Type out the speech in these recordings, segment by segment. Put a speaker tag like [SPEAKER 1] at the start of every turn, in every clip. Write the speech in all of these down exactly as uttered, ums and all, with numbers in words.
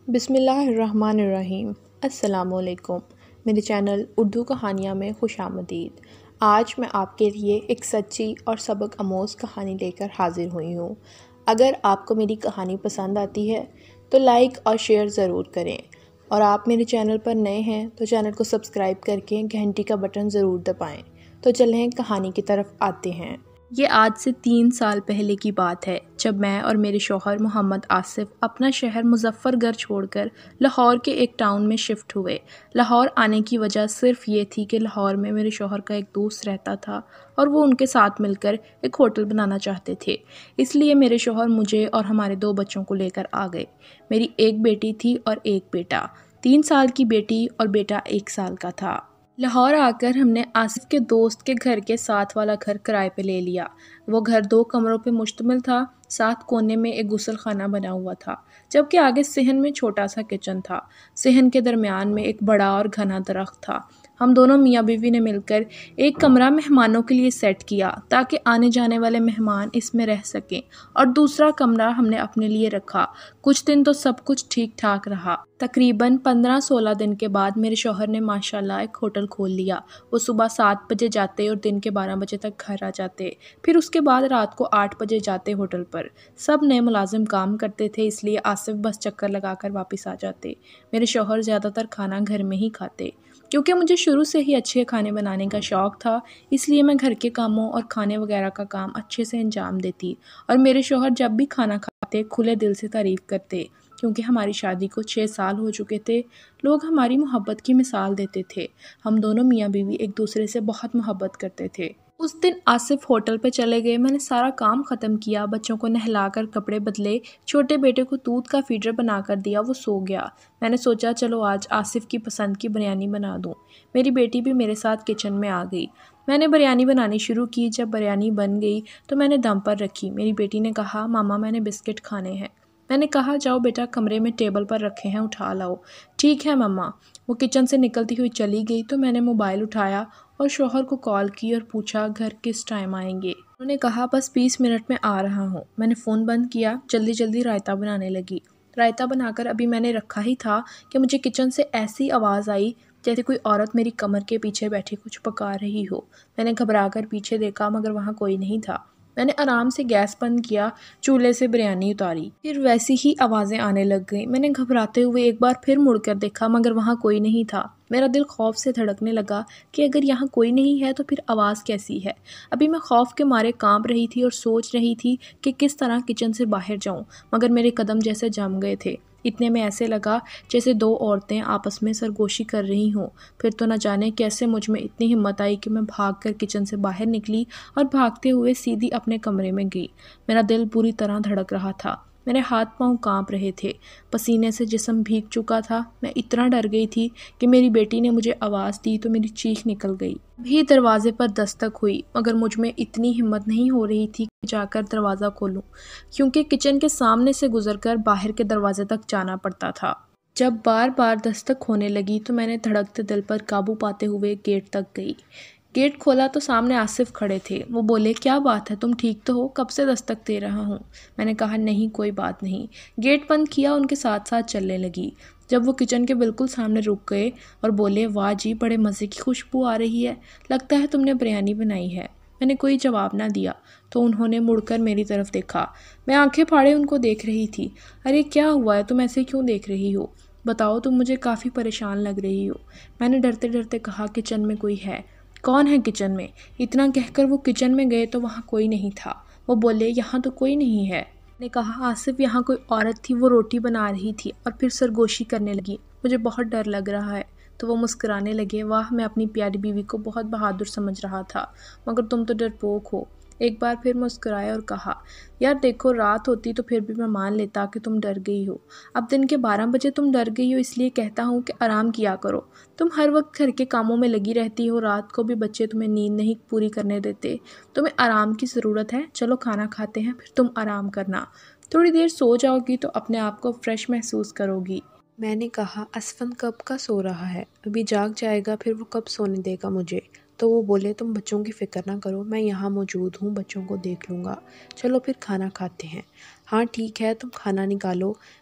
[SPEAKER 1] بسم اللہ الرحمن الرحیم۔ السلام علیکم، میرے چینل اردو کہانیاں میں خوش آمدید۔ آج میں آپ کے لیے ایک سچی اور سبق آموز کہانی لے کر حاضر ہوئی ہوں۔ اگر آپ کو میری کہانی پسند آتی ہے تو لائک اور شیئر ضرور کریں، اور آپ میرے چینل پر نئے ہیں تو چینل کو سبسکرائب کر کے گھنٹی کا بٹن ضرور دبائیں۔ تو چلیں کہانی کی طرف آتے ہیں۔ یہ آج سے تین سال پہلے کی بات ہے، جب میں اور میرے شوہر محمد آصف اپنا شہر مظفر گڑھ چھوڑ کر لاہور کے ایک ٹاؤن میں شفٹ ہوئے۔ لاہور آنے کی وجہ صرف یہ تھی کہ لاہور میں میرے شوہر کا ایک دوست رہتا تھا اور وہ ان کے ساتھ مل کر ایک ہوٹل بنانا چاہتے تھے، اس لیے میرے شوہر مجھے اور ہمارے دو بچوں کو لے کر آ گئے۔ میری ایک بیٹی تھی اور ایک بیٹا، تین سال کی بیٹی اور بیٹا ایک سال کا تھا۔ لاہور آ کر ہم نے آصف کے دوست کے گھر کے ساتھ والا گھر کرائے پہ لے لیا۔ وہ گھر دو کمروں پہ مشتمل تھا، ساتھ کونے میں ایک غسل خانہ بنا ہوا تھا، جبکہ آگے صحن میں چھوٹا سا کچن تھا۔ صحن کے درمیان میں ایک بڑا اور گھنا درخت تھا۔ ہم دونوں میاں بیوی نے مل کر ایک کمرہ مہمانوں کے لیے سیٹ کیا تاکہ آنے جانے والے مہمان اس میں رہ سکیں، اور دوسرا کمرہ ہم نے اپنے لیے رکھا۔ کچھ دن تو سب کچھ ٹھیک ٹھاک رہا۔ تقریباً پندرہ سولہ دن کے بعد میرے شوہر نے ماشاءاللہ ایک ہوٹل کھول لیا۔ وہ صبح سات بجے جاتے اور دن کے بارہ بجے تک گھر آ جاتے، پھر اس کے بعد رات کو آٹھ بجے جاتے ہوٹل پر۔ سب نئے ملازم کام کرتے تھے، اس لیے آصف بس چکر لگا کر واپس آ جاتے۔ میرے شوہر زیادہ تر کھانا گھر میں ہی کھاتے، کیونکہ مجھے شروع سے ہی اچھے کھانے بنانے کا شوق تھا، اس لیے میں گھر کے کاموں اور کھانے وغیرہ کا کام اچھے سے انجام دیتی، اور میرے شوہر جب بھی کھانا کھاتے کھلے دل سے تعریف کرتے۔ کیونکہ ہماری شادی کو چھ سال ہو چکے تھے، لوگ ہماری محبت کی مثال دیتے تھے۔ ہم دونوں میاں بیوی ایک دوسرے سے بہت محبت کرتے تھے۔ اس دن آصف ہوٹل پہ چلے گئے، میں نے سارا کام ختم کیا، بچوں کو نہلا کر کپڑے بدلے، چھوٹے بیٹے کو دودھ کا فیڈر بنا کر دیا، وہ سو گیا۔ میں نے سوچا چلو آج آصف کی پسند کی بریانی بنا دوں۔ میری بیٹی بھی میرے ساتھ کچن میں آ گئی۔ میں نے بریانی بنانی شروع کی۔ جب بریانی بن گئی تو میں نے دم پر رکھی۔ میری بیٹی نے کہا ماما میں نے بسکٹ کھانے ہیں۔ میں نے کہا جاؤ بیٹا، کمرے میں ٹیبل پر رکھے ہیں، اٹھا لاؤ۔ ٹھیک ہے مما۔ وہ کچن سے نکلتی ہوئی چلی گئی تو میں نے موبائل اٹھایا اور شوہر کو کال کی اور پوچھا گھر کس ٹائم آئیں گے۔ انہوں نے کہا بس بیس منٹ میں آ رہا ہوں۔ میں نے فون بند کیا، جلدی جلدی رائتہ بنانے لگی۔ رائتہ بنا کر ابھی میں نے رکھا ہی تھا کہ مجھے کچن سے ایسی آواز آئی جیسے کوئی عورت میری کمر کے پیچھے بیٹھی کچھ پکا رہی ہو۔ میں نے گھبرا کر پیچھے دیکھا مگر وہاں کوئی نہیں تھا۔ میں نے آرام سے گیس بند کیا، چولہے سے بریانی اتاری، پھر ویسی ہی آوازیں آنے لگ گئیں۔ میں نے گھبراتے ہوئے ایک بار پھر مڑ کر دیکھا مگر وہاں کوئی نہیں تھا۔ میرا دل خوف سے دھڑکنے لگا کہ اگر یہاں کوئی نہیں ہے تو پھر آواز کیسی ہے۔ ابھی میں خوف کے مارے کانپ رہی تھی اور سوچ رہی تھی کہ کس طرح کچن سے باہر جاؤں، مگر میرے قدم جیسے جم گئے تھے۔ اتنے میں ایسے لگا جیسے دو عورتیں آپس میں سرگوشی کر رہی ہوں۔ پھر تو نہ جانے کیسے مجھ میں اتنی ہمت آئی کہ میں بھاگ کر کچن سے باہر نکلی اور بھاگتے ہوئے سیدھی اپنے کمرے میں گئی۔ میرا دل بری طرح دھڑک رہا تھا، میرے ہاتھ پاؤں کانپ رہے تھے، پسینے سے جسم بھیگ چکا تھا۔ میں اتنا ڈر گئی تھی کہ میری بیٹی نے مجھے آواز دی تو میری چیخ نکل گئی۔ بھی دروازے پر دستک ہوئی مگر مجھ میں اتنی ہمت نہیں ہو رہی تھی کہ جا کر دروازہ کھولوں، کیونکہ کچن کے سامنے سے گزر کر باہر کے دروازے تک جانا پڑتا تھا۔ جب بار بار دستک ہونے لگی تو میں نے دھڑکتے دل پر قابو پاتے ہوئے گیٹ تک گئی۔ گیٹ کھولا تو سامنے آصف کھڑے تھے۔ وہ بولے کیا بات ہے، تم ٹھیک تو ہو؟ کب سے دستک دے رہا ہوں۔ میں نے کہا نہیں کوئی بات نہیں۔ گیٹ بند کیا، ان کے ساتھ ساتھ چلنے لگی۔ جب وہ کچن کے بالکل سامنے رک گئے اور بولے واہ جی بڑے مزے کی خوشبو آ رہی ہے، لگتا ہے تم نے بریانی بنائی ہے۔ میں نے کوئی جواب نہ دیا تو انہوں نے مڑ کر میری طرف دیکھا۔ میں آنکھیں پھاڑے ان کو دیکھ رہی تھی۔ ارے کیا ہوا ہے، تم ایسے کیوں دیکھ رہی ہو؟ بتاؤ، تم مجھے کافی پریشان لگ رہی ہو۔ میں نے ڈرتے ڈرتے کہا کچن میں کوئی ہے۔ کون ہے کچن میں؟ اتنا کہہ کر وہ کچن میں گئے تو وہاں کوئی نہیں تھا۔ وہ بولے یہاں تو کوئی نہیں ہے۔ میں نے کہا آصف یہاں کوئی عورت تھی، وہ روٹی بنا رہی تھی اور پھر سرگوشی کرنے لگی، مجھے بہت ڈر لگ رہا ہے۔ تو وہ مسکرانے لگے۔ واہ، میں اپنی پیاری بیوی کو بہت بہادر سمجھ رہا تھا، مگر تم تو ڈرپوک ہو۔ ایک بار پھر مسکرایا اور کہا یار دیکھو، رات ہوتی تو پھر بھی میں مان لیتا کہ تم ڈر گئی ہو۔ اب دن کے بارہ بجے تم ڈر گئی ہو، اس لیے کہتا ہوں کہ آرام کیا کرو۔ تم ہر وقت گھر کے کاموں میں لگی رہتی ہو، رات کو بھی بچے تمہیں نیند نہیں پوری کرنے دیتے، تمہیں آرام کی ضرورت ہے۔ چلو کھانا کھاتے ہیں، پھر تم آرام کرنا، تھوڑی دیر سو جاؤ گی تو اپنے آپ کو فریش محسوس کرو گی۔ میں نے کہا اسفند کب کا سو رہا ہے، ابھی جاگ جائے گا، پھر وہ کب سونے دے گا مجھے؟ تو وہ بولے تم بچوں کی فکر نہ کرو، میں یہاں موجود ہوں، بچوں کو دیکھ لوں گا، چلو پھر کھانا کھاتے ہیں۔ ہاں ٹھیک ہے، تم کھانا نکالو،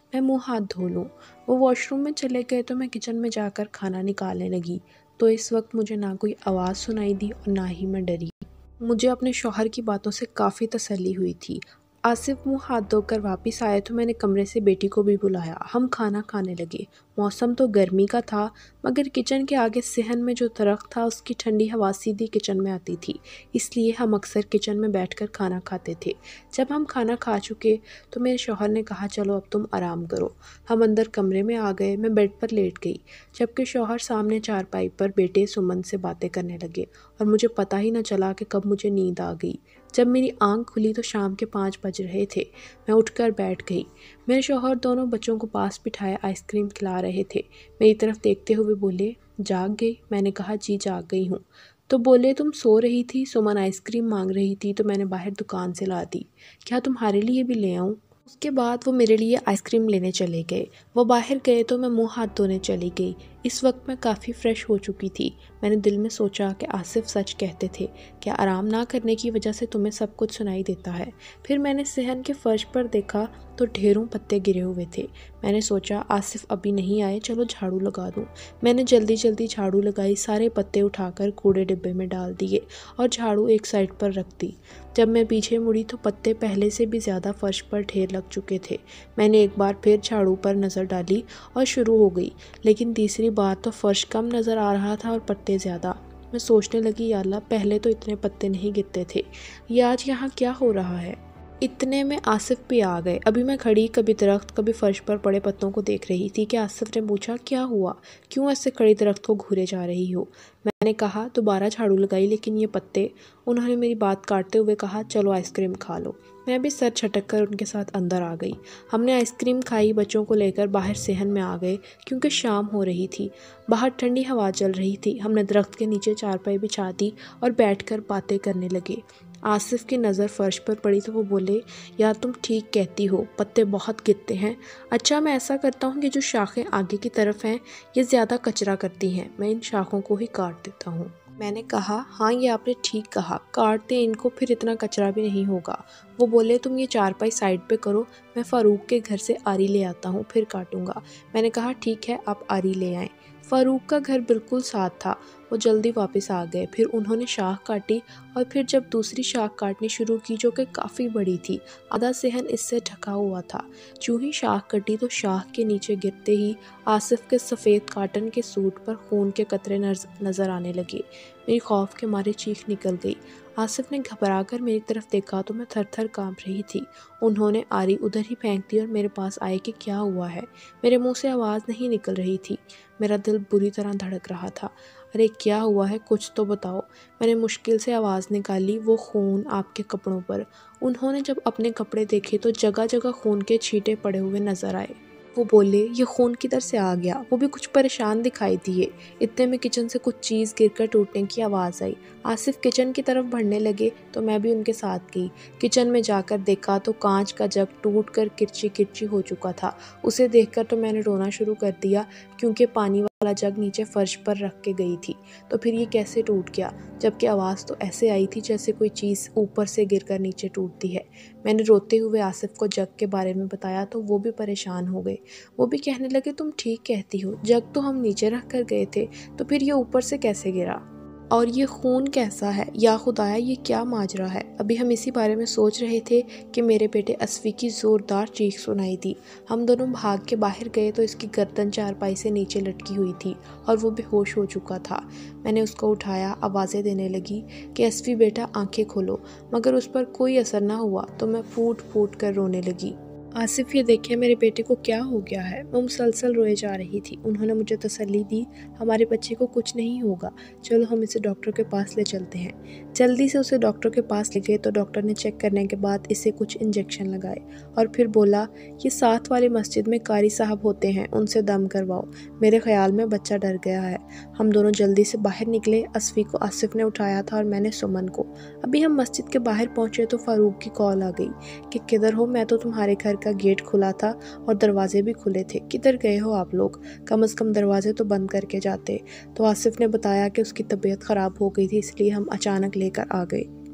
[SPEAKER 1] मैं मुंह हाथ धो लूँ। वो वॉशरूम में चले गए तो मैं किचन में जाकर खाना निकालने लगी। तो इस वक्त मुझे ना कोई आवाज़ सुनाई दी और ना ही मैं डरी। मुझे अपने शौहर की बातों से काफ़ी तसल्ली हुई थी। आसिफ मुंह हाथ धोकर वापस आए तो मैंने कमरे से बेटी को भी बुलाया। हम खाना खाने लगे। मौसम तो गर्मी का था, मगर किचन के आगे सहन में जो दरख्त था उसकी ठंडी हवा सीधी किचन में आती थी, इसलिए हम अक्सर किचन में बैठकर खाना खाते थे। जब हम खाना खा चुके तो मेरे शौहर ने कहा, चलो अब तुम आराम करो। हम अंदर कमरे में आ गए। मैं बेड पर लेट गई, जबकि शौहर सामने चारपाई पर बेटे सुमन से बातें करने लगे और मुझे पता ही न चला कि कब मुझे नींद आ गई। जब मेरी आंख खुली तो शाम के पाँच बज रहे थे। मैं उठकर बैठ गई। मेरे शौहर दोनों बच्चों को पास बिठाए आइसक्रीम खिला रहे थे। मेरी तरफ देखते हुए बोले, जाग गई? मैंने कहा, जी जाग गई हूँ। तो बोले, तुम सो रही थी, सुमन आइसक्रीम मांग रही थी तो मैंने बाहर दुकान से ला दी। क्या तुम्हारे लिए भी ले आऊँ? उसके बाद वो मेरे लिए आइसक्रीम लेने चले गए। वो बाहर गए तो मैं मुंह हाथ धोने चली गई। इस वक्त मैं काफ़ी फ्रेश हो चुकी थी। मैंने दिल में सोचा कि आसिफ सच कहते थे, क्या आराम ना करने की वजह से तुम्हें सब कुछ सुनाई देता है। फिर मैंने सहन के फर्श पर देखा तो ढेरों पत्ते गिरे हुए थे। मैंने सोचा आसिफ अभी नहीं आए, चलो झाड़ू लगा दूँ। मैंने जल्दी जल्दी झाड़ू लगाई, सारे पत्ते उठाकर कूड़े डिब्बे में डाल दिए और झाड़ू एक साइड पर रख दी। जब मैं पीछे मुड़ी तो पत्ते पहले से भी ज़्यादा फर्श पर ढेर लग चुके थे। मैंने एक बार फिर झाड़ू पर नज़र डाली और शुरू हो गई, लेकिन तीसरी बार तो फर्श कम नज़र आ रहा था और पत्ते ज़्यादा। मैं सोचने लगी, या अल्लाह, पहले तो इतने पत्ते नहीं गिरते थे, ये आज यहाँ क्या हो रहा है। इतने में आसिफ भी आ गए। अभी मैं खड़ी कभी दरख्त कभी फर्श पर पड़े पत्तों को देख रही थी कि आसिफ ने पूछा, क्या हुआ, क्यों ऐसे खड़ी दरख्त को घूरे जा रही हो। मैंने कहा, दोबारा झाड़ू लगाई, लेकिन ये पत्ते। उन्होंने मेरी बात काटते हुए कहा, चलो आइसक्रीम खा लो। मैं भी सर झटक कर उनके साथ अंदर आ गई। हमने आइसक्रीम खाई, बच्चों को लेकर बाहर सहन में आ गए क्योंकि शाम हो रही थी। बाहर ठंडी हवा चल रही थी। हमने दरख्त के नीचे चारपाई बिछा दी और बैठकर बातें करने लगे। आसिफ की नज़र फर्श पर पड़ी तो वो बोले, यार तुम ठीक कहती हो, पत्ते बहुत गिरते हैं। अच्छा, मैं ऐसा करता हूँ कि जो शाखें आगे की तरफ हैं ये ज़्यादा कचरा करती हैं, मैं इन शाखों को ही काट देता हूँ। मैंने कहा, हाँ ये आपने ठीक कहा, काट दें इनको, फिर इतना कचरा भी नहीं होगा। वो बोले, तुम ये चारपाई साइड पे करो, मैं फ़ारूक के घर से आरी ले आता हूँ, फिर काटूंगा। मैंने कहा, ठीक है, आप आरी ले आएँ। फ़ारूक का घर बिल्कुल साथ था। वो जल्दी वापस आ गए। फिर उन्होंने शाख काटी और फिर जब दूसरी शाख काटनी शुरू की जो कि काफ़ी बड़ी थी, आधा सहन इससे ढका हुआ था। जो ही शाख कटी तो शाख के नीचे गिरते ही आसिफ के सफ़ेद काटन के सूट पर खून के कतरे नज़र आने लगे। मेरी खौफ के मारे चीख निकल गई। आसिफ ने घबरा कर मेरी तरफ देखा तो मैं थर थर काँप रही थी। उन्होंने आरी उधर ही फेंक दी और मेरे पास आए कि क्या हुआ है। मेरे मुंह से आवाज़ नहीं निकल रही थी। मेरा दिल बुरी तरह धड़क रहा था। अरे क्या हुआ है, कुछ तो बताओ। मैंने मुश्किल से आवाज़ निकाली, वो खून आपके कपड़ों पर। उन्होंने जब अपने कपड़े देखे तो जगह जगह खून के छींटे पड़े हुए नजर आए। वो बोले, ये खून किधर से आ गया। वो भी कुछ परेशान दिखाई दिए। इतने में किचन से कुछ चीज़ गिरकर टूटने की आवाज़ आई। आसिफ किचन की तरफ बढ़ने लगे तो मैं भी उनके साथ गई। किचन में जाकर देखा तो कांच का जग टूट कर किरची किरची हो चुका था। उसे देखकर तो मैंने रोना शुरू कर दिया, क्योंकि पानी वाला जग नीचे फर्श पर रख के गई थी। तो फिर ये कैसे टूट गया, जबकि आवाज़ तो ऐसे आई थी जैसे कोई चीज़ ऊपर से गिरकर नीचे टूटती है। मैंने रोते हुए आसिफ को जग के बारे में बताया तो वो भी परेशान हो गए। वो भी कहने लगे, तुम ठीक कहती हो, जग तो हम नीचे रख कर गए थे, तो फिर ये ऊपर से कैसे गिरा, और ये खून कैसा है, या खुदाया ये क्या माजरा है। अभी हम इसी बारे में सोच रहे थे कि मेरे बेटे असफी की ज़ोरदार चीख सुनाई दी। हम दोनों भाग के बाहर गए तो इसकी गर्दन चारपाई से नीचे लटकी हुई थी और वो बेहोश हो चुका था। मैंने उसको उठाया, आवाज़ें देने लगी कि असफी बेटा आंखें खोलो, मगर उस पर कोई असर ना हुआ तो मैं फूट फूट कर रोने लगी। आसिफ, ये देखिए मेरे बेटे को क्या हो गया है। वो मुसलसल रोए जा रही थी। उन्होंने मुझे तसल्ली दी, हमारे बच्चे को कुछ नहीं होगा, चलो हम इसे डॉक्टर के पास ले चलते हैं। जल्दी से उसे डॉक्टर के पास ले गए तो डॉक्टर ने चेक करने के बाद इसे कुछ इंजेक्शन लगाए और फिर बोला, ये साथ वाली मस्जिद में कारी साहब होते हैं, उनसे दम करवाओ। मेरे ख्याल में बच्चा डर गया है। हम दोनों जल्दी से बाहर निकले। असफी को आसिफ ने उठाया था और मैंने सुमन को। अभी हम मस्जिद के बाहर पहुँचे तो फ़ारूक की कॉल आ गई कि किधर हो, मैं तो तुम्हारे घर का गेट खुला था और दरवाजे भी खुले थे, किधर गए हो आप लोग, कम से कम दरवाजे तो बंद करके जाते। तो आसिफ ने बताया कि उसकी तबीयत ख़राब हो गई थी, इसलिए हम अचानक लेकर आ गए।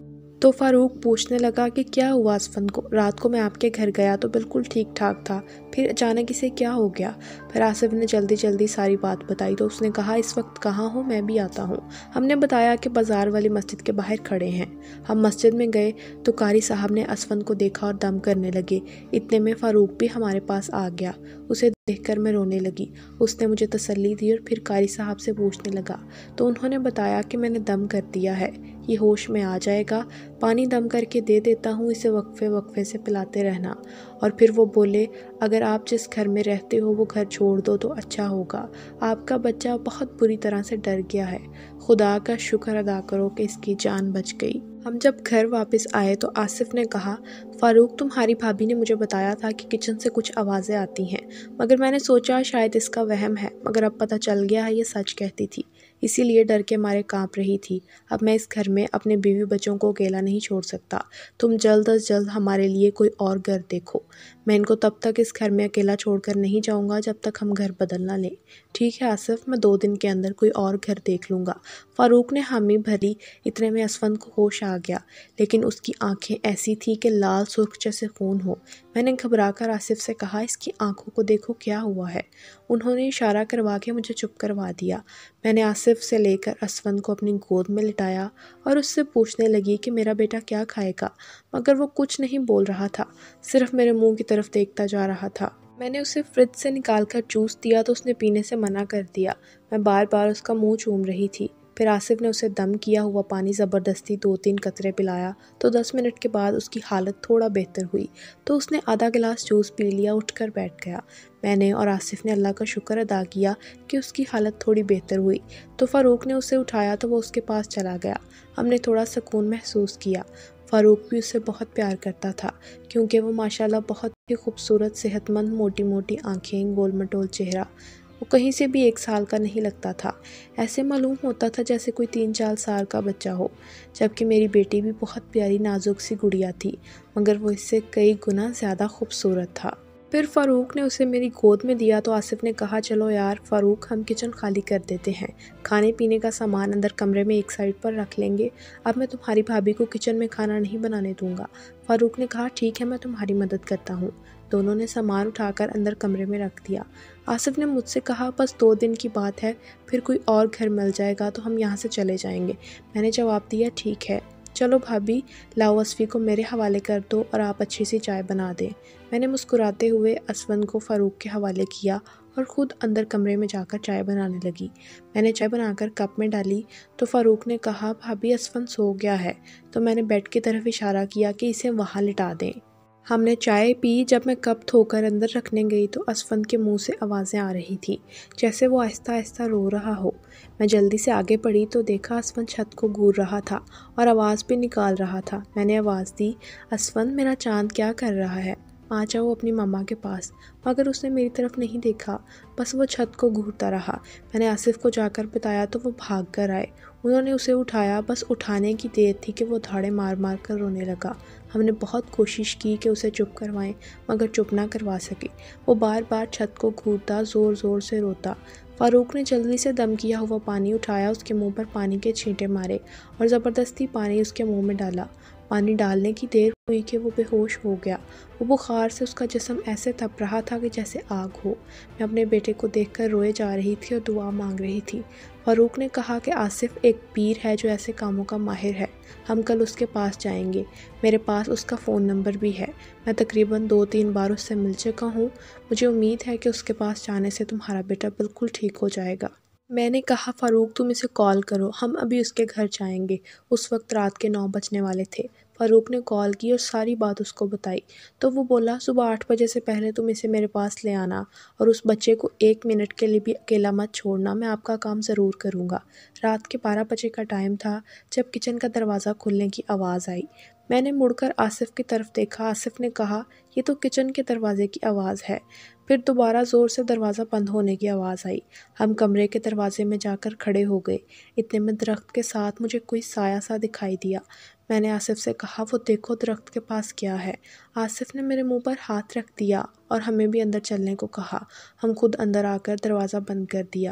[SPEAKER 1] तो फारूक पूछने लगा कि क्या हुआ असफन को, रात को मैं आपके घर गया तो बिल्कुल ठीक ठाक था, फिर अचानक इसे क्या हो गया। फिर आसिफ ने जल्दी जल्दी सारी बात बताई तो उसने कहा इस वक्त कहाँ हो, मैं भी आता हूँ। हमने बताया कि बाज़ार वाली मस्जिद के बाहर खड़े हैं। हम मस्जिद में गए तो कारी साहब ने असफन को देखा और दम करने लगे। इतने में फारूक भी हमारे पास आ गया। उसे देखकर मैं रोने लगी। उसने मुझे तसल्ली दी और फिर कारी साहब से पूछने लगा तो उन्होंने बताया कि मैंने दम कर दिया है, ये होश में आ जाएगा, पानी दम करके दे देता हूँ, इसे वक्फे वक्फे से पिलाते रहना। और फिर वो बोले अगर आप जिस घर में रहते हो वो घर छोड़ दो तो अच्छा होगा, आपका बच्चा बहुत बुरी तरह से डर गया है, खुदा का शुक्र अदा करो कि इसकी जान बच गई। हम जब घर वापस आए तो आसिफ ने कहा फारूक तुम्हारी भाभी ने मुझे बताया था कि किचन से कुछ आवाज़ें आती हैं, मगर मैंने सोचा शायद इसका वहम है, मगर अब पता चल गया है ये सच कहती थी, इसीलिए डर के मारे कांप रही थी। अब मैं इस घर में अपने बीवी बच्चों को अकेला नहीं छोड़ सकता, तुम जल्द अज जल्द हमारे लिए कोई और घर देखो। मैं इनको तब तक इस घर में अकेला छोड़कर नहीं जाऊंगा जब तक हम घर बदल ना लें। ठीक है आसिफ, मैं दो दिन के अंदर कोई और घर देख लूँगा। फारूक ने हामी भरी। इतने में असफन को होश आ गया, लेकिन उसकी आंखें ऐसी थी कि लाल सुर्ख जैसे खून हो। मैंने घबराकर आसिफ से कहा इसकी आंखों को देखो क्या हुआ है। उन्होंने इशारा करवा के मुझे चुप करवा दिया। मैंने आसिफ से लेकर असफन को अपनी गोद में लिटाया और उससे पूछने लगी कि मेरा बेटा क्या खाएगा, मगर वो कुछ नहीं बोल रहा था, सिर्फ मेरे मुंह की तरफ देखता जा रहा था। मैंने उसे फ्रिज से निकाल कर जूस दिया तो उसने पीने से मना कर दिया। मैं बार बार उसका मुंह चूम रही थी। फिर आसिफ ने उसे दम किया हुआ पानी ज़बरदस्ती दो तीन कतरे पिलाया तो दस मिनट के बाद उसकी हालत थोड़ा बेहतर हुई तो उसने आधा गिलास जूस पी लिया, उठकर बैठ गया। मैंने और आसिफ ने अल्लाह का शुक्र अदा किया कि उसकी हालत थोड़ी बेहतर हुई तो फारूक ने उसे उठाया तो वो उसके पास चला गया। हमने थोड़ा सुकून महसूस किया। फारूक भी उससे बहुत प्यार करता था क्योंकि वो माशाल्लाह बहुत ही खूबसूरत, सेहतमंद, मोटी मोटी आँखें, गोल मटोल चेहरा, वो कहीं से भी एक साल का नहीं लगता था। ऐसे मालूम होता था जैसे कोई तीन चार साल का बच्चा हो। जबकि मेरी बेटी भी बहुत प्यारी नाजुक सी गुड़िया थी, मगर वो इससे कई गुना ज़्यादा खूबसूरत था। फिर फारूक ने उसे मेरी गोद में दिया तो आसिफ ने कहा चलो यार फारूक, हम किचन खाली कर देते हैं, खाने पीने का सामान अंदर कमरे में एक साइड पर रख लेंगे, अब मैं तुम्हारी भाभी को किचन में खाना नहीं बनाने दूंगा। फारूक ने कहा ठीक है, मैं तुम्हारी मदद करता हूँ। दोनों ने सामान उठाकर अंदर कमरे में रख दिया। आसिफ ने मुझसे कहा बस दो दिन की बात है, फिर कोई और घर मिल जाएगा तो हम यहाँ से चले जाएंगे। मैंने जवाब दिया ठीक है, चलो भाभी, लाओ असफी को मेरे हवाले कर दो और आप अच्छी सी चाय बना दें। मैंने मुस्कुराते हुए असफन को फ़ारूक के हवाले किया और ख़ुद अंदर कमरे में जाकर चाय बनाने लगी। मैंने चाय बनाकर कप में डाली तो फ़ारूक ने कहा भाभी असफन सो गया है, तो मैंने बेड की तरफ इशारा किया कि इसे वहाँ लिटा दें। हमने चाय पी। जब मैं कप धोकर अंदर रखने गई तो असफन के मुंह से आवाज़ें आ रही थी, जैसे वो आहिस्ता आहिस्ता रो रहा हो। मैं जल्दी से आगे बढ़ी तो देखा असफन छत को घूर रहा था और आवाज़ भी निकाल रहा था। मैंने आवाज़ दी, असफन मेरा चांद क्या कर रहा है, आ जाओ अपनी मम्मा के पास। मगर उसने मेरी तरफ नहीं देखा, बस वो छत को घूरता रहा। मैंने आसिफ को जाकर बताया तो वो भाग कर आए। उन्होंने उसे उठाया, बस उठाने की देर थी कि वो धाड़े मार मार कर रोने लगा। हमने बहुत कोशिश की कि उसे चुप करवाएं, मगर चुप ना करवा सके। वो बार बार छत को घूरता, ज़ोर ज़ोर से रोता। फ़ारूक ने जल्दी से दम किया हुआ पानी उठाया, उसके मुंह पर पानी के छींटे मारे और ज़बरदस्ती पानी उसके मुंह में डाला। पानी डालने की देर हुई कि वो बेहोश हो गया। वो बुखार से उसका जिस्म ऐसे तप रहा था कि जैसे आग हो। मैं अपने बेटे को देखकर रोए जा रही थी और दुआ मांग रही थी। फ़ारूक ने कहा कि आसिफ एक पीर है जो ऐसे कामों का माहिर है, हम कल उसके पास जाएंगे। मेरे पास उसका फ़ोन नंबर भी है, मैं तकरीबन दो तीन बार उससे मिल चुका हूँ। मुझे उम्मीद है कि उसके पास जाने से तुम्हारा बेटा बिल्कुल ठीक हो जाएगा। मैंने कहा फ़ारूक तुम इसे कॉल करो, हम अभी उसके घर जाएंगे। उस वक्त रात के नौ बजने वाले थे। फ़ारूक ने कॉल की और सारी बात उसको बताई तो वो बोला सुबह आठ बजे से पहले तुम इसे मेरे पास ले आना और उस बच्चे को एक मिनट के लिए भी अकेला मत छोड़ना, मैं आपका काम ज़रूर करूँगा। रात के बारह बजे का टाइम था जब किचन का दरवाज़ा खुलने की आवाज़ आई। मैंने मुड़कर आसिफ की तरफ देखा। आसिफ ने कहा ये तो किचन के दरवाज़े की आवाज़ है। फिर दोबारा ज़ोर से दरवाज़ा बंद होने की आवाज़ आई। हम कमरे के दरवाजे में जाकर खड़े हो गए। इतने में दरख्त के साथ मुझे कोई साया सा दिखाई दिया। मैंने आसिफ से कहा वो देखो दरख्त के पास क्या है। आसिफ ने मेरे मुंह पर हाथ रख दिया और हमें भी अंदर चलने को कहा। हम खुद अंदर आकर दरवाज़ा बंद कर दिया।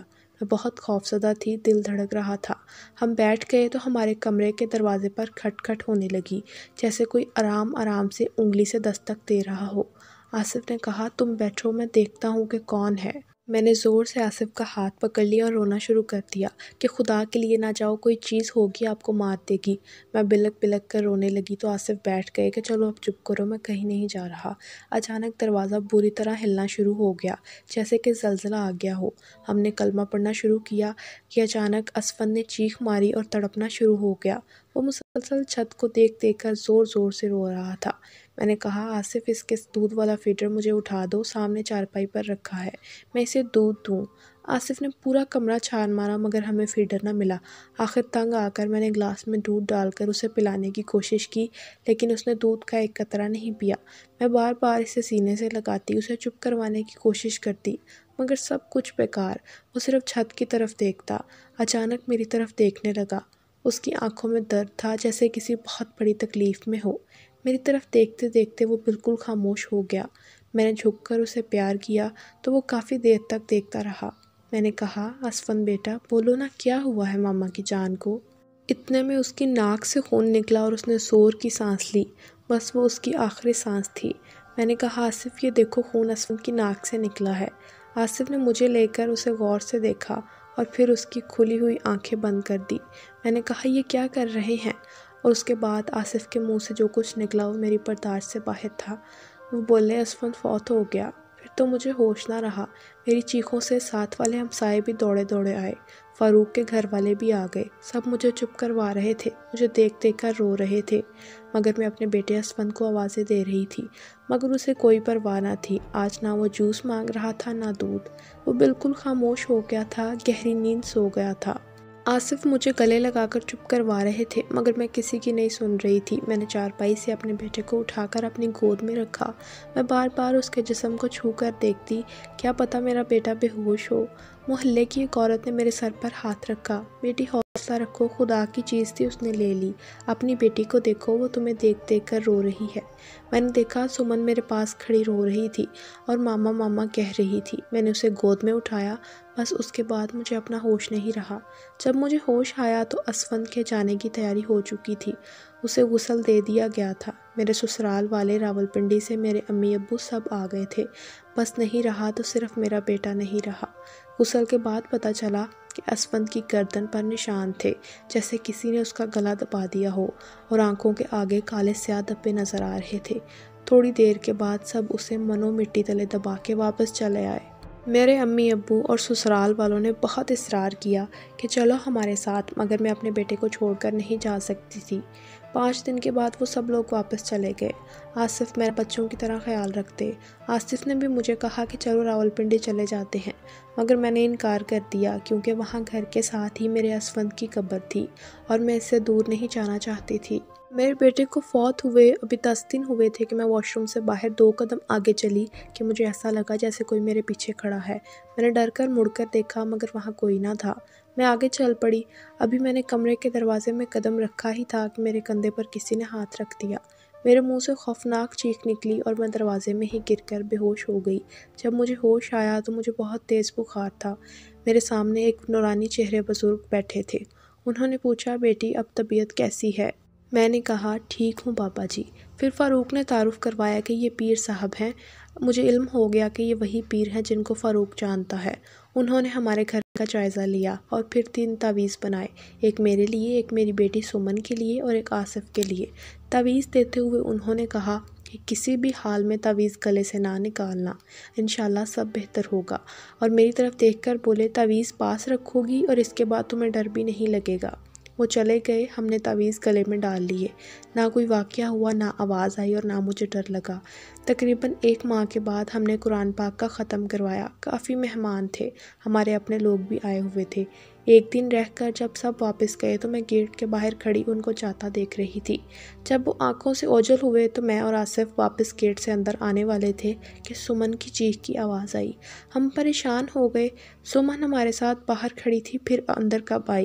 [SPEAKER 1] میں بہت خوفزدہ تھی، دل دھڑک رہا تھا۔ ہم بیٹھ گئے تو ہمارے کمرے کے دروازے پر کھٹ کھٹ ہونے لگی، جیسے کوئی آرام آرام سے انگلی سے دستک دے رہا ہو۔ آصف نے کہا، تم بیٹھو، میں دیکھتا ہوں کہ کون ہے۔ میں نے زور سے آصف کا ہاتھ پکڑ لیا اور رونا شروع کر دیا کہ خدا کے لیے نہ جاؤ، کوئی چیز ہوگی آپ کو مار دے گی۔ میں بلک بلک کر رونے لگی تو آصف بیٹھ گئے کہ چلو اب چپ کرو، میں کہیں نہیں جا رہا۔ اچانک دروازہ بری طرح ہلنا شروع ہو گیا، جیسے کہ زلزلہ آ گیا ہو۔ ہم نے کلمہ پڑھنا شروع کیا کہ اچانک اسفند نے چیخ ماری اور تڑپنا شروع ہو گیا۔ وہ مسلسل چھت کو دیکھ دیکھ کر زور زور سے رو رہا تھا۔ میں نے کہا، آصف اس کے دودھ والا فیڈر مجھے اٹھا دو، سامنے چارپائی پر رکھا ہے، میں اسے دودھ دوں۔ آصف نے پورا کمرہ چھان مارا مگر ہمیں فیڈر نہ ملا۔ آخر تنگ آ کر میں نے گلاس میں دودھ ڈال کر اسے پلانے کی کوشش کی، لیکن اس نے دودھ کا ایک قطرہ نہیں پیا۔ میں بار بار اسے سینے سے لگاتی، اسے چپ کروانے کی کوشش کرتی، مگر سب کچھ بیکار۔ وہ صرف چھت کی طرف دیکھتا۔ اچانک میری طرف دیکھنے لگا۔ اس کی آنکھوں میں درد تھا، جیسے کسی بہت بڑی تکلیف میں ہو۔ میری طرف دیکھتے دیکھتے وہ بالکل خاموش ہو گیا۔ میں نے جھک کر اسے پیار کیا تو وہ کافی دیر تک دیکھتا رہا۔ میں نے کہا، اسفند بیٹا، بولو نا، کیا ہوا ہے ماما کی جان کو؟ اتنے میں اس کی ناک سے خون نکلا اور اس نے زور کی سانس لی، بس وہ اس کی آخری سانس تھی۔ میں نے کہا، آصف یہ دیکھو، خون اسفند کی ناک سے نکلا ہے۔ آصف نے مجھے لے کر اسے غور سے دیکھا اور پھر اس کی کھلی ہوئی آنکھیں بند کر دی۔ میں نے کہا، یہ کیا کر رہے ہیں؟ اور اس کے بعد آصف کے منہ سے جو کچھ نکلا وہ میری برداشت سے باہر تھا۔ وہ بولے، اسفند فوت ہو گیا۔ پھر تو مجھے ہوش نہ رہا۔ میری چیخوں سے ساتھ والے ہمسائے بھی دوڑے دوڑے آئے، فاروق کے گھر والے بھی آ گئے۔ سب مجھے چپ کروا رہے تھے، مجھے دیکھ دیکھ کر رو رہے تھے، مگر میں اپنے بیٹے اسفند کو آوازیں دے رہی تھی، مگر اسے کوئی پرواہ نہ تھی۔ آج نہ وہ جوس مانگ رہا تھا نہ دودھ، وہ بالکل خاموش ہو گیا تھا، گہری نیند سو گیا تھا۔ آصف مجھے گلے لگا کر چپ کروا رہے تھے، مگر میں کسی کی نہیں سن رہی تھی۔ میں نے چارپائی سے اپنے بیٹے کو اٹھا کر اپنی گود میں رکھا۔ میں بار بار اس کے جسم کو چھو کر دیکھتی، کیا پتہ میرا بیٹا بے ہوش ہو۔ محلے کی ایک عورت نے میرے سر پر ہاتھ رکھا۔ بیٹی حوصلہ رکھو، خدا کی چیز تھی، اس نے لے لی۔ اپنی بیٹی کو دیکھو، وہ تمہیں دیکھ دیکھ کر رو رہی ہے۔ میں نے دیکھا سمن میرے پاس کھڑی رو رہی تھی اور ماما ماما کہہ رہی تھی۔ میں نے اسے گود میں اٹھایا، بس اس کے بعد مجھے اپنا ہوش نہیں رہا۔ جب مجھے ہوش آیا تو اسفند کے جانے کی تیاری ہو چکی تھی، اسے غسل دے دیا گیا تھا۔ میرے سسرال والے راولپنڈی سے میرے امی ابو سب آ گئے تھے، بس نہیں رہا تو صرف میرا بیٹا نہیں رہا۔ غسل کے بعد پتہ چلا کہ اسفند کی گردن پر نشان تھے، جیسے کسی نے اس کا گلا دبا دیا ہو، اور آنکھوں کے آگے کالے سیاہ دھبے نظر آ رہے تھے۔ تھوڑی دیر کے بعد سب اسے منو مٹی تلے دبا کے واپس چلے آئے۔ میرے امی ابو اور سسرال والوں نے بہت اصرار کیا کہ چلو ہمارے ساتھ، مگر میں اپنے بیٹے کو چھوڑ کر نہیں جا سکتی تھی۔ پانچ دن کے بعد وہ سب لوگ واپس چلے گئے۔ آصف میرے بچوں کی طرح خیال رکھتے۔ آصف نے بھی مجھے کہا کہ چلو راولپنڈی چلے جاتے ہیں، مگر میں نے انکار کر دیا، کیونکہ وہاں گھر کے ساتھ ہی میرے اسفند کی قبر تھی اور میں اس سے دور نہیں جانا چاہتی تھی۔ میرے بیٹے کو فوت ہوئے ابھی دس دن ہوئے تھے کہ میں واش روم سے باہر دو قدم آگے چلی کہ مجھے ایسا لگا جیسے کوئی میرے پیچھے کھڑا ہے۔ میں نے ڈر کر مڑ کر دیکھا، مگر وہاں کوئی نہ تھا۔ میں آگے چل پڑی۔ ابھی میں نے کمرے کے دروازے میں قدم رکھا ہی تھا کہ میرے کندھے پر کسی نے ہاتھ رکھ دیا۔ میرے منہ سے خوفناک چیخ نکلی اور میں دروازے میں ہی گر کر بے ہوش ہو گئی۔ جب مجھے ہوش آیا تو مجھے بہت تیز بخار تھا۔ میرے سامنے ایک نورانی چہرے بزرگ بیٹھے تھے۔ انہوں نے پوچھا، بیٹی اب طبیعت کیسی ہے؟ میں نے کہا، ٹھیک ہوں بابا جی۔ پھر فاروق نے تعارف کروایا کہ یہ پیر صاحب ہیں۔ مجھے علم ہو گیا کہ یہ وہی پیر ہیں جن کو فاروق جانتا ہے۔ انہوں نے ہمارے گھر کا جائزہ لیا اور پھر تین تعویذ بنائے، ایک میرے لیے، ایک میری بیٹی سمن کے لیے اور ایک آصف کے لیے۔ تعویذ دیتے ہوئے انہوں نے کہا کہ کسی بھی حال میں تعویذ گلے سے نہ نکالنا، انشاءاللہ سب بہتر ہوگا، اور میری طرف دیکھ کر بولے، تعویذ پاس رکھو گی اور اس کے بعد تمہیں ڈر بھی نہیں لگے گا۔ وہ چلے گئے۔ ہم نے تعویذ گلے میں ڈال لیے۔ نہ کوئی واقعہ ہوا، نہ آواز آئی اور نہ مجھے ڈر لگا۔ تقریباً ایک ماہ کے بعد ہم نے قرآن پاک کا ختم کروایا۔ کافی مہمان تھے، ہمارے اپنے لوگ بھی آئے ہوئے تھے۔ ایک دن رہ کر جب سب واپس گئے تو میں گیٹ کے باہر کھڑی ان کو جاتا دیکھ رہی تھی۔ جب وہ آنکھوں سے اوجھل ہوئے تو میں اور آصف واپس گیٹ سے اندر آنے والے تھے کہ سمن کی چیخ کی آواز آئی۔ ہم پریشان ہو گئے۔ سمن ہمارے ساتھ باہر کھڑی تھی، پھر اندر کب آئی؟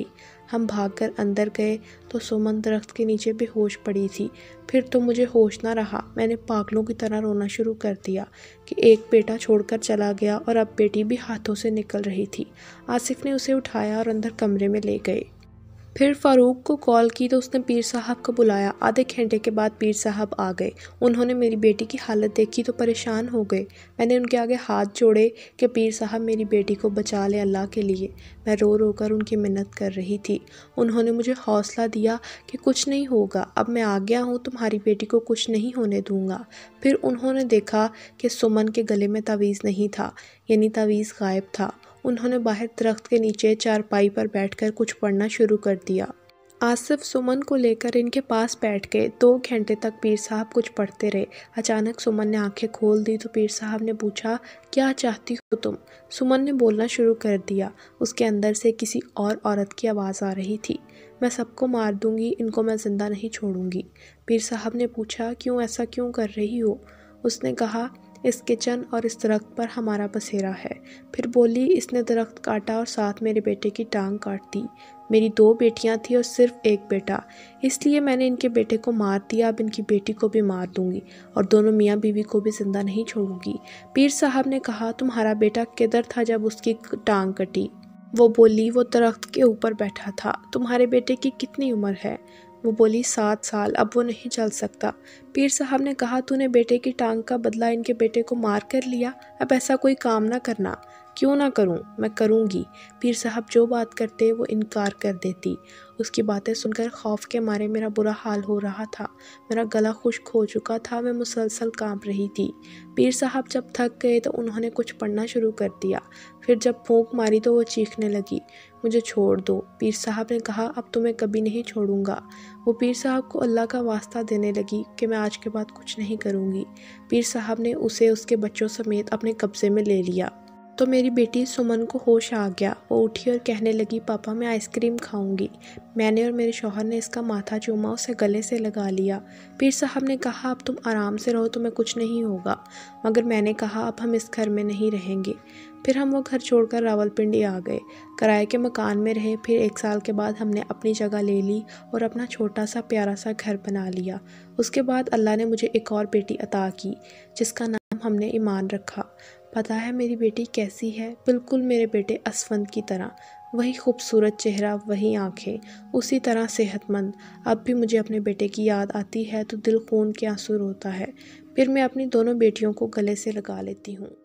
[SPEAKER 1] ہم بھاگ کر اندر گئے تو سمن درخت کے نیچے بے ہوش پڑی تھی۔ پھر تو مجھے ہوش نہ رہا، میں نے پاگلوں کی طرح رونا شروع کر دیا کہ ایک بیٹا چھوڑ کر چلا گیا اور اب بیٹی بھی ہاتھوں سے نکل رہی تھی۔ آصف نے اسے اٹھایا اور اندر کمرے میں لے گئے۔ پھر فاروق کو کال کی تو اس نے پیر صاحب کو بلایا۔ آدھے گھنٹے کے بعد پیر صاحب آ گئے۔ انہوں نے میری بیٹی کی حالت دیکھی تو پریشان ہو گئے۔ میں نے ان کے آگے ہاتھ جوڑے کہ پیر صاحب میری بیٹی کو بچا لیں اللہ کے لیے۔ میں رو رو کر ان کی منت کر رہی تھی۔ انہوں نے مجھے حوصلہ دیا کہ کچھ نہیں ہوگا، اب میں آ گیا ہوں، تمہاری بیٹی کو کچھ نہیں ہونے دوں گا۔ پھر انہوں نے دیکھا کہ سمن کے گلے میں تعویذ نہیں تھا، یعنی تعویذ غائب تھا۔ انہوں نے باہر درخت کے نیچے چارپائی پر بیٹھ کر کچھ پڑھنا شروع کر دیا۔ آصف سمن کو لے کر ان کے پاس بیٹھ گئے۔ دو گھنٹے تک پیر صاحب کچھ پڑھتے رہے۔ اچانک سمن نے آنکھیں کھول دی تو پیر صاحب نے پوچھا، کیا چاہتی ہو تم؟ سمن نے بولنا شروع کر دیا۔ اس کے اندر سے کسی اور عورت کی آواز آ رہی تھی، میں سب کو مار دوں گی، ان کو میں زندہ نہیں چھوڑوں گی۔ پیر صاحب نے پوچھا، کیوں ایسا کیوں کر رہی ہو؟ اس نے کہا، اس کچن اور اس درخت پر ہمارا بسیرا ہے۔ پھر بولی، اس نے درخت کاٹا اور ساتھ میرے بیٹے کی ٹانگ کاٹ دی۔ میری دو بیٹیاں تھیں اور صرف ایک بیٹا، اس لیے میں نے ان کے بیٹے کو مار دیا، اب ان کی بیٹی کو بھی مار دوں گی اور دونوں میاں بیوی کو بھی زندہ نہیں چھوڑوں گی۔ پیر صاحب نے کہا، تمہارا بیٹا کدھر تھا جب اس کی ٹانگ کٹی؟ وہ بولی، وہ درخت کے اوپر بیٹھا تھا۔ تمہارے بیٹے کی کتنی عمر ہے؟ وہ بولی، سات سال، اب وہ نہیں چل سکتا۔ پیر صاحب نے کہا، تو نے بیٹے کی ٹانگ کا بدلہ ان کے بیٹے کو مار کر لیا، اب ایسا کوئی کام نہ کرنا۔ کیوں نہ کروں؟ میں کروں گی۔ پیر صاحب جو بات کرتے وہ انکار کر دیتی۔ اس کی باتیں سن کر خوف کے مارے میرا برا حال ہو رہا تھا، میرا گلا خشک ہو چکا تھا، میں مسلسل کانپ رہی تھی۔ پیر صاحب جب تھک گئے تو انہوں نے کچھ پڑھنا شروع کر دیا۔ پھر جب پھونک ماری تو وہ چیخنے لگی، مجھے چھوڑ دو۔ پیر صاحب نے کہا، اب تمہیں کبھی نہیں چھوڑوں گا۔ وہ پیر صاحب کو اللہ کا واسطہ دینے لگی کہ میں آج کے بعد کچھ نہیں کروں گی۔ پیر صاحب نے اسے اس کے بچوں سمیت اپنے قبضے میں لے لیا۔ تو میری بیٹی سمن کو ہوش آ گیا۔ وہ اٹھی اور کہنے لگی، پاپا میں آئس کریم کھاؤں گی۔ میں نے اور میرے شوہر نے اس کا ماتھا چوما، اسے گلے سے لگا لیا۔ پیر صاحب نے کہا، اب تم آرام سے رہو، تمہیں کچھ نہیں ہوگا۔ مگر میں نے کہا، اب ہم اس گھر میں نہیں رہیں گے۔ پھر ہم وہ گھر چھوڑ کر راولپنڈی آ گئے، کرائے کے مکان میں رہے۔ پھر ایک سال کے بعد ہم نے اپنی جگہ لے لی اور اپنا چھوٹا سا پیارا سا گھر بنا لیا۔ اس کے بعد اللہ نے مجھے ایک اور بیٹی عطا کی جس کا نام ہم نے ایمان رکھا۔ پتہ ہے میری بیٹی کیسی ہے؟ بالکل میرے بیٹے اسفند کی طرح، وہی خوبصورت چہرہ، وہی آنکھیں، اسی طرح صحت مند۔ اب بھی مجھے اپنے بیٹے کی یاد آتی ہے تو دل خون کے آنسو روتا ہے۔ پھر میں اپنی دونوں بیٹیوں کو گلے سے لگا لیتی ہوں۔